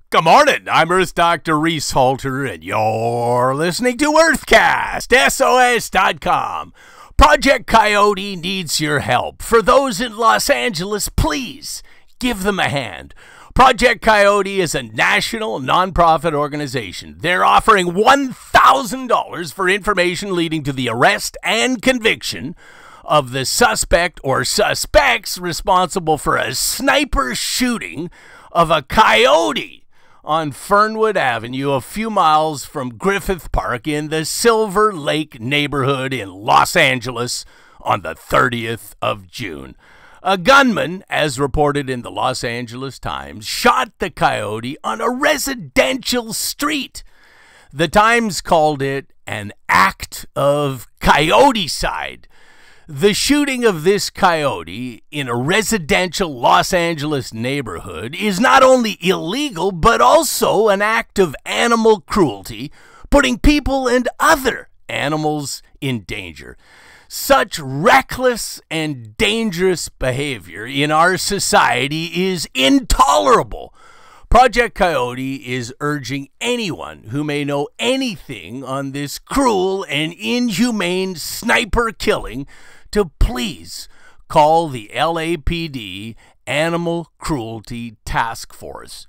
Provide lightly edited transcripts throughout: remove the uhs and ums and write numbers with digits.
Good morning, I'm Earth Dr. Reese Halter, and you're listening to Earthcast, SOS.com. Project Coyote needs your help. For those in Los Angeles, please give them a hand. Project Coyote is a national nonprofit organization. They're offering $1,000 for information leading to the arrest and conviction of the suspect or suspects responsible for a sniper shooting of a coyote on Fernwood Avenue, a few miles from Griffith Park in the Silver Lake neighborhood in Los Angeles on the 30th of June. A gunman, as reported in the Los Angeles Times, shot the coyote on a residential street. The Times called it an act of coyoticide. The shooting of this coyote in a residential Los Angeles neighborhood is not only illegal, but also an act of animal cruelty, putting people and other animals in danger. Such reckless and dangerous behavior in our society is intolerable. Project Coyote is urging anyone who may know anything on this cruel and inhumane sniper killing to please call the LAPD Animal Cruelty Task Force,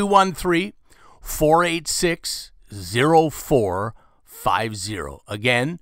213-486-0450. Again,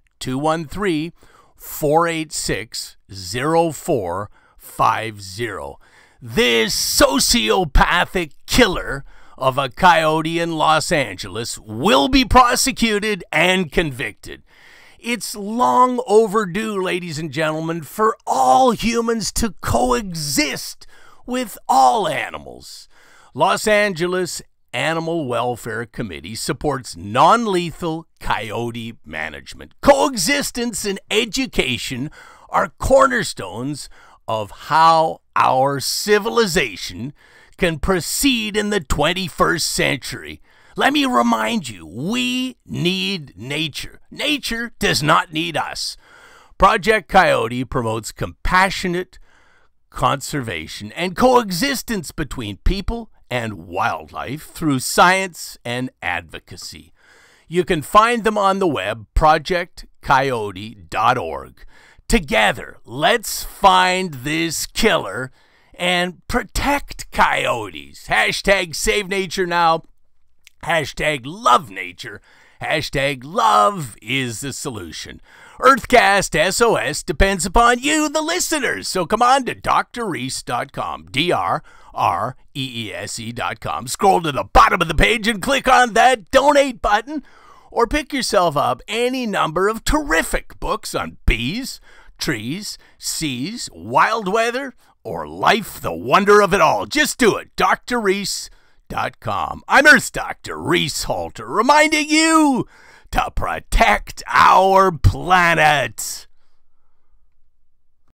213-486-0450. This sociopathic killer of a coyote in Los Angeles will be prosecuted and convicted. It's long overdue, ladies and gentlemen, for all humans to coexist with all animals. Los Angeles Animal Welfare Committee supports non-lethal coyote management. Coexistence and education are cornerstones of how our civilization can proceed in the 21st century. Let me remind you, we need nature. Nature does not need us. Project Coyote promotes compassionate conservation and coexistence between people and wildlife through science and advocacy. You can find them on the web, projectcoyote.org. Together, let's find this killer and protect coyotes. Hashtag Save Nature Now. Hashtag Love Nature. Hashtag Love is the solution. Earthcast SOS depends upon you, the listeners. So come on to drreese.com, DRREESE.com. Scroll to the bottom of the page and click on that donate button. Or pick yourself up any number of terrific books on bees, trees, seas, wild weather, or life, the wonder of it all. Just do it. drreese.com. I'm Earth Dr. Reese Halter, reminding you to protect our planet.